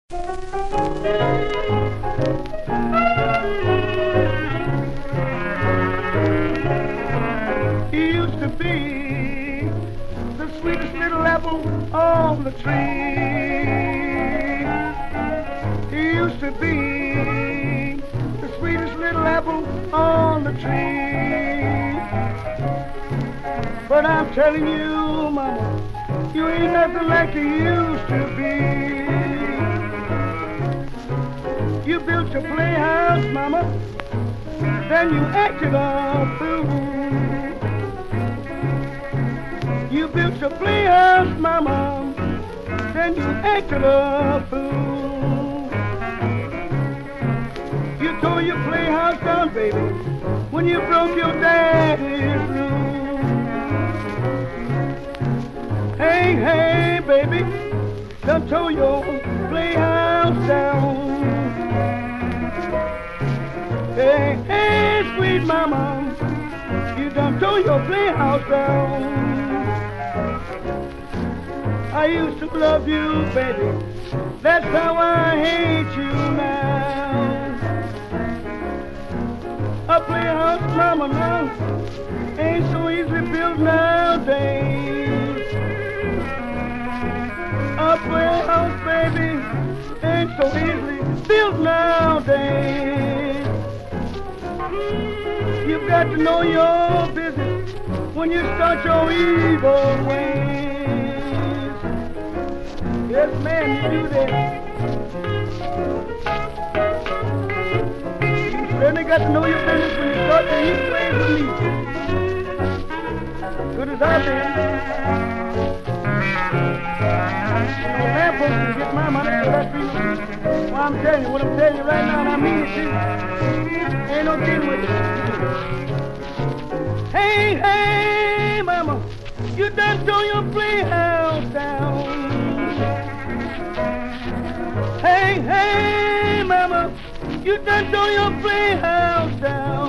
He used to be the sweetest little apple on the tree. He used to be the sweetest little apple on the tree. But I'm telling you, mama, you ain't nothing like you used to be. You built your playhouse, mama, then you acted a fool. You built your playhouse, mama, then you acted a fool. You tore your playhouse down, baby, when you broke your daddy's rule. Hey, hey, baby, done tore your playhouse down. Hey, hey, sweet mama, you done tore your playhouse down. I used to love you, baby, that's how I hate you now. A playhouse, mama, now ain't so easily built nowadays. A playhouse, baby, ain't so easily built nowadays. You've got to know your business when you start your evil ways. Yes, man, you do that. You certainly got to know your business when you start your evil ways with me. Good as I've been. No lamp post can get my money, so that's me. Well, I'm telling you, what I'm telling you right now, and I mean it too. Ain't no dealing with it. Hey, hey, mama, you done tore your playhouse down. Hey, hey, mama, you done tore your playhouse down.